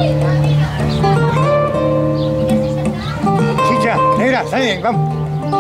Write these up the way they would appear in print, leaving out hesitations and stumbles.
Chicha, negra, salen, vamos.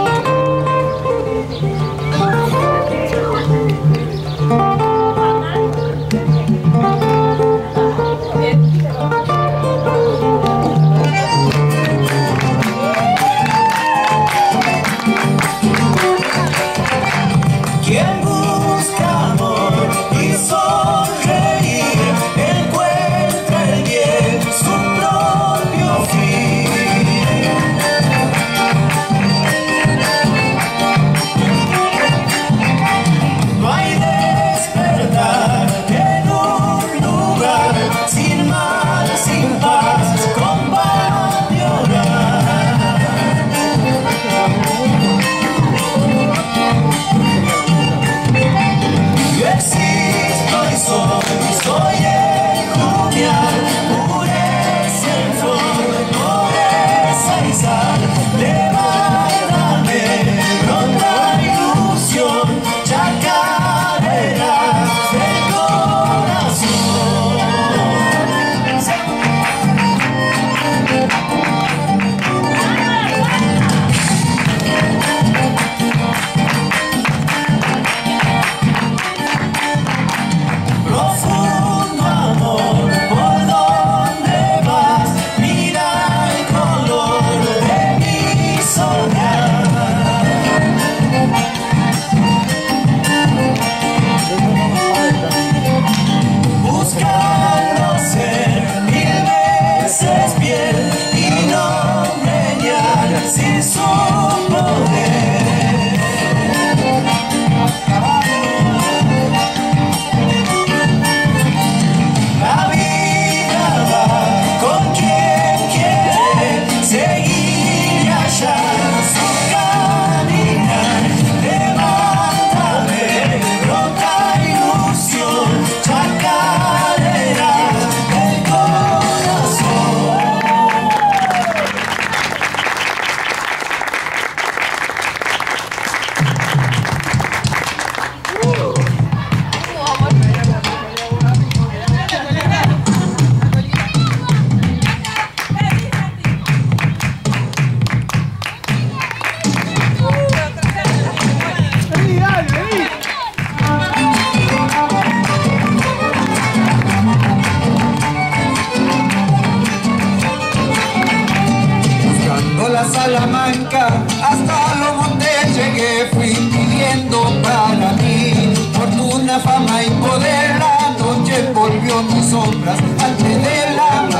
Salamanca, hasta lo monté, llegué, fui pidiendo para mí fortuna, fama y poder. La noche volvió mis sombras antes del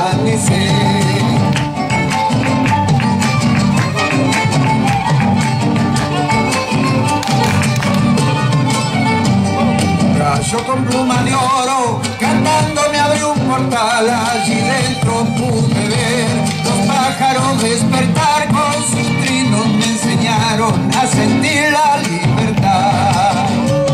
amanecer. Rayo con pluma de oro, cantando me abrió un portal, allí dentro pude ver los pájaros despertar, con sus trinos me enseñaron a sentir la libertad.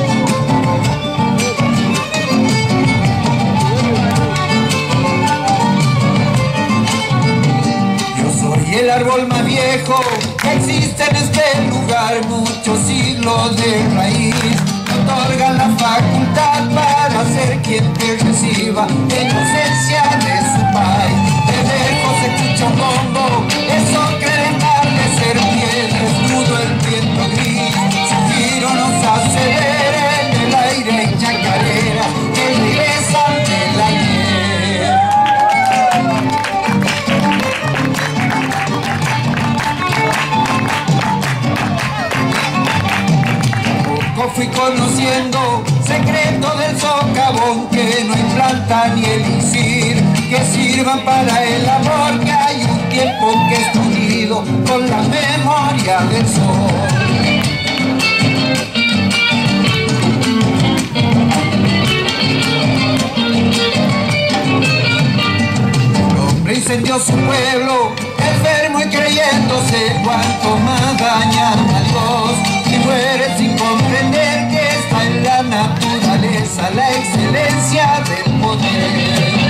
Yo soy el árbol más viejo que existe en este lugar, muchos siglos de raíz me otorgan la facultad para ser quien te reciba en inocencia de su país. De lejos se escucha un bombo, eso quiere ser pie desnudo el viento gris. Su giro nos hace ver en el aire y chacarera que regresan del ayer. Poco fui conociendo secreto del socavón, que no hay planta ni elixir que sirvan para el amor, que hay un tiempo que está unido con la memoria del sol. El hombre incendió su pueblo, enfermo y creyéndose cuanto más dañan a Dios, y muere sin comprender que está en la naturaleza la excelencia del poder.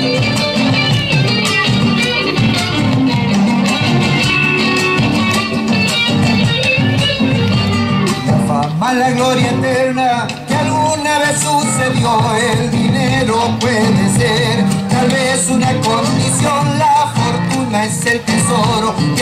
La gloria eterna que alguna vez sucedió, el dinero puede ser tal vez una condición alma es el tesoro